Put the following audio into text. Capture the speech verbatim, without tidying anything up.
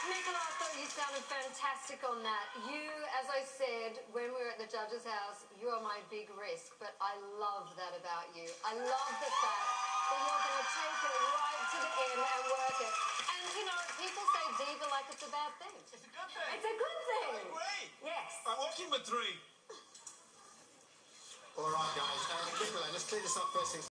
Nicola, I thought you sounded fantastic on that. You, as I said when we were at the judge's house, you are my big risk, but I love that about you. I love the fact that you're going to take it right to the end and work it. And, you know, people say diva like it's a bad thing. It's a good thing. It's a good thing. I agree. Yes. I'm watching with three. All right, guys. Uh, Nicola, let's clear this up first things